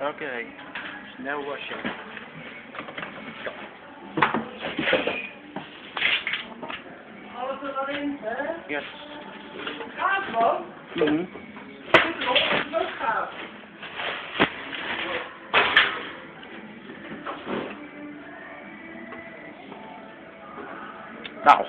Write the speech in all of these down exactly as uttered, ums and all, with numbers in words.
Okay. Snel wassen. Alles er erin, hè? Yes. Gaaf man! Mhm. Zit erop, het is ook gaaf. Nou.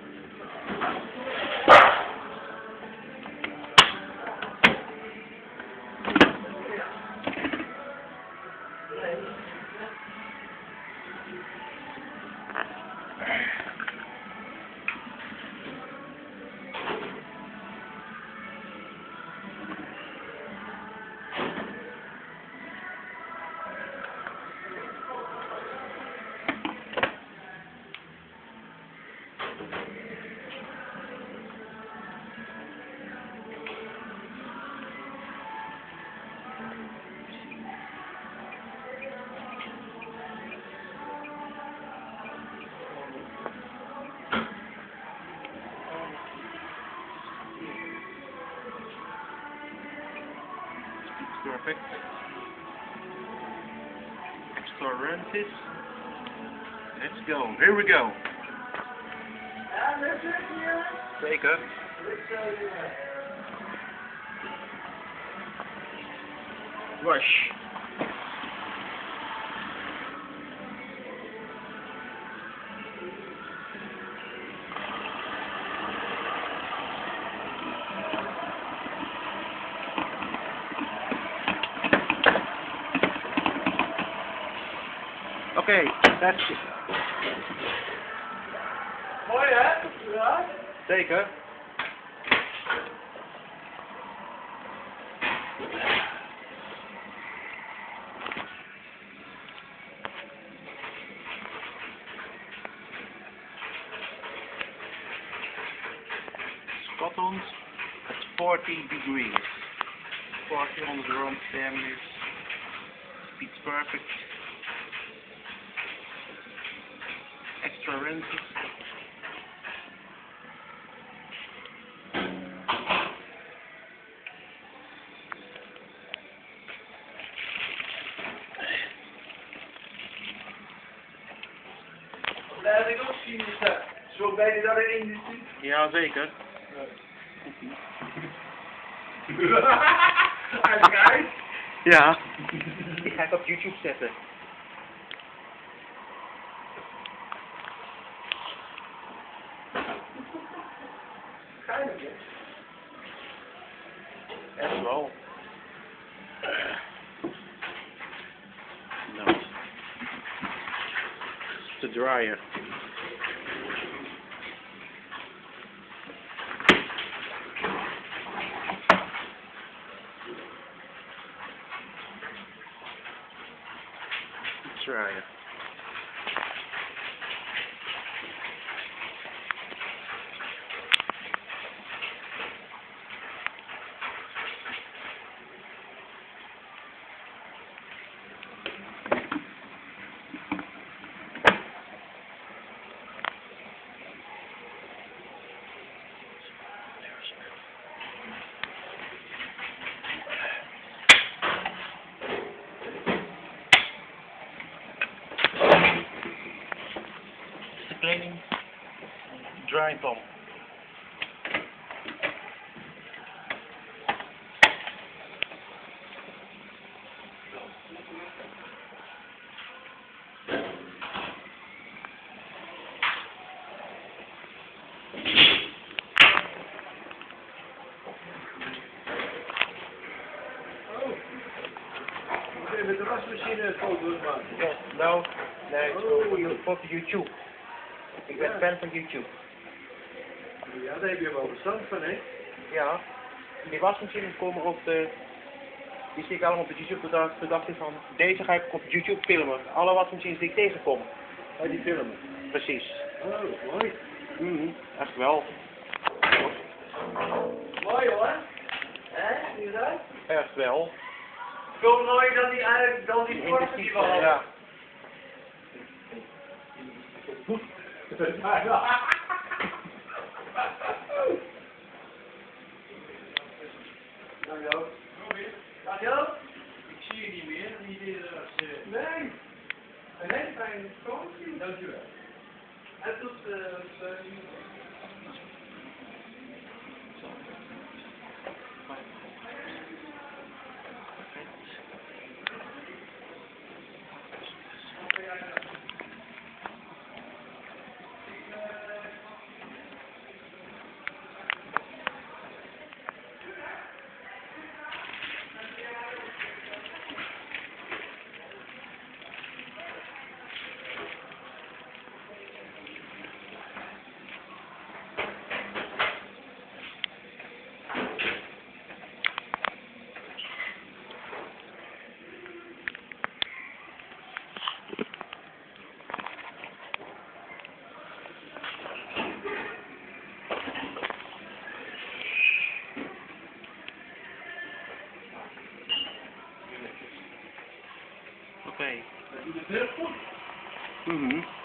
Perfect. Extra rentis. Let's go. Here we go. Ja, dat is hier. Zeker. Wash. Oké, that's it. Mooi hè? Ja? Zeker. Spot on at forty degrees. forty on the wrong terminus. Speed's perfect. Extra rentis. Dat heb ik ook zien, is dat. Zo ben je dat erin ziet. Ja, zeker. Hij kijkt. Ja. Die ga ik op YouTube zetten. Geinig hè? Echt wel. Nou. Te draaien. Draaien. Kleding, drying pump. Oké, met de wasmachine foto's maken. Yes, no, nee, Oh. voor, voor YouTube. Ik ben Ja. fan van YouTube. Ja, daar heb je wel verstand van hè? Ja, die wasmachines komen op de, die zie ik allemaal op de YouTube, bedacht, bedacht ik van, deze ga ik op YouTube filmen. Alle wasmachines die ik tegenkom. Bij die filmen. Precies. Oh, mooi. Mhm, echt wel. Mooi hoor. Hè, zie je dat? Echt wel. Veel mooier dan die eigenlijk, dan die vorige die we hadden. Ja. Dag Joop. Dag Joop. Ik zie je niet meer. Nee. Een hele fijne vakantie. Dankjewel. En tot uh, Oké. Dat doet het heel goed. Mhm.